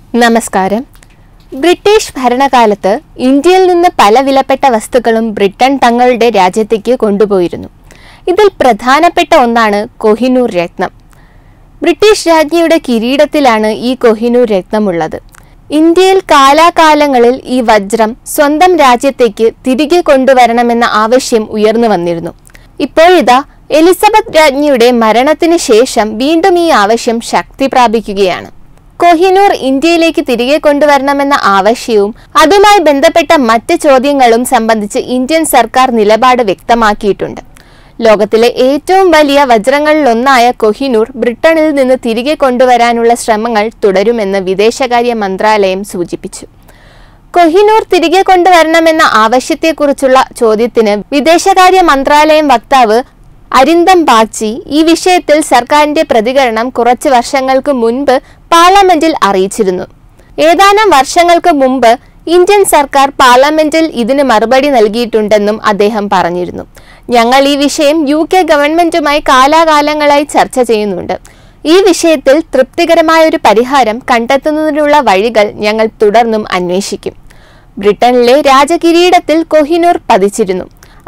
നമസ്കാരം. ബ്രിട്ടീഷ് ഭരണകാലത്ത് ഇന്ത്യയിൽ നിന്ന് പല വിലപ്പെട്ട വസ്തുക്കളും ബ്രിട്ടൻ തങ്ങളുടെ രാജ്യത്തേക്ക് കൊണ്ടുപോയിരുന്നു. ഇതിൽ പ്രധാനപ്പെട്ട ഒന്നാണ് കൊഹിനൂർ രത്നം. ബ്രിട്ടീഷ് രാജ്ഞിയുടെ കിരീടത്തിലാണ് ഈ കൊഹിനൂർ രത്നമുള്ളത്. ഇന്ത്യയിൽ കാലാകാലങ്ങളിൽ ഈ വജ്രം സ്വന്തം രാജ്യത്തേക്ക് തിരികെ കൊണ്ടുവരണമെന്ന ആവശ്യം ഉയർന്നു വന്നിരുന്നു. ഇപ്പോഴിതാ എലിസബത്ത് രാജ്ഞിയുടെ മരണത്തിന് ശേഷം വീണ്ടും ഈ ആവശ്യം ശക്തി പ്രാപിക്കുകയാണ്. കൊഹിനൂർ ഇന്ത്യയിലേക്ക് തിരികെ കൊണ്ടുവരണമെന്ന ആവശ്യവും അതുമായി ബന്ധപ്പെട്ട മറ്റ് ചോദ്യങ്ങളും സംബന്ധിച്ച് ഇന്ത്യൻ സർക്കാർ നിലപാട് വ്യക്തമാക്കിയിട്ടുണ്ട്. ലോകത്തിലെ ഏറ്റവും വലിയ വജ്രങ്ങളിലൊന്നായ കൊഹിനൂർ ബ്രിട്ടനിൽ നിന്ന് തിരികെ കൊണ്ടുവരാനുള്ള ശ്രമങ്ങൾ തുടരുമെന്ന് വിദേശകാര്യ മന്ത്രാലയം സൂചിപ്പിച്ചു. കൊഹിനൂർ തിരികെ കൊണ്ടുവരണമെന്ന ആവശ്യത്തെക്കുറിച്ചുള്ള ചോദ്യത്തിന് വിദേശകാര്യ മന്ത്രാലയം വക്താവ് അരിന്ദം ബാഗ്ചി ഈ വിഷയത്തിൽ സർക്കാരിന്റെ പ്രതികരണം കുറച്ച് വർഷങ്ങൾക്ക് മുൻപ് പാർലമെന്റിൽ അറിയിച്ചിരുന്നു. ഏതാനും വർഷങ്ങൾക്ക് മുമ്പ് ഇന്ത്യൻ സർക്കാർ പാർലമെന്റിൽ ഇതിന് മറുപടി നൽകിയിട്ടുണ്ടെന്നും അദ്ദേഹം പറഞ്ഞിരുന്നു. ഞങ്ങൾ ഈ വിഷയം UK ഗവൺമെന്റുമായി കാലാകാലങ്ങളായി ചർച്ച ചെയ്യുന്നുണ്ട്. ഈ വിഷയത്തിൽ തൃപ്തികരമായ ഒരു പരിഹാരം കണ്ടെത്തുന്നതിനുള്ള വഴികൾ ഞങ്ങൾ തുടർന്നും അന്വേഷിക്കും. ബ്രിട്ടനിലെ രാജകിരീടത്തിൽ കൊഹിനൂർ പതിച്ചിരുന്നു.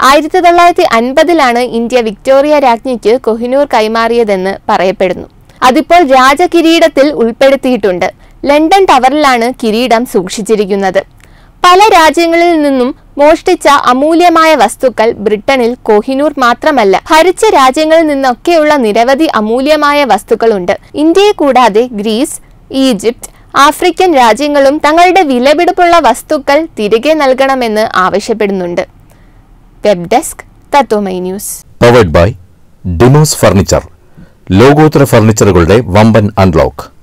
1950 ഇന്ത്യ വിക്ടോറിയ രാജ്ഞിക്ക് കൊഹിനൂർ കൈമാറിയതെന്ന് പറയപ്പെടുന്നു. അതിപ്പോൾ രാജകിരീടത്തിൽ ഉൾപ്പെടുത്തിയിട്ടുണ്ട്. ലണ്ടൻ ടവറിലാണ് കിരീടം സൂക്ഷിച്ചിരിക്കുന്നത്. പല രാജ്യങ്ങളിൽ നിന്നും മോഷ്ടിച്ച അമൂല്യമായ വസ്തുക്കൾ ബ്രിട്ടനിൽ കൊഹിനൂർ മാത്രമല്ല, ഭരിച്ച രാജ്യങ്ങളിൽ നിന്നൊക്കെയുള്ള നിരവധി അമൂല്യമായ വസ്തുക്കളുണ്ട്. ഇന്ത്യയെ കൂടാതെ ഗ്രീസ്, ഈജിപ്ത്, ആഫ്രിക്കൻ രാജ്യങ്ങളും തങ്ങളുടെ വിലപിടിപ്പുള്ള വസ്തുക്കൾ തിരികെ നൽകണമെന്ന് ആവശ്യപ്പെടുന്നുണ്ട്. Web desk Tatwamayi news. Powered by Demos furniture. ലോകോത്തര ഫർണിച്ചറുകളുടെ വമ്പൻ അൺലോക്ക്.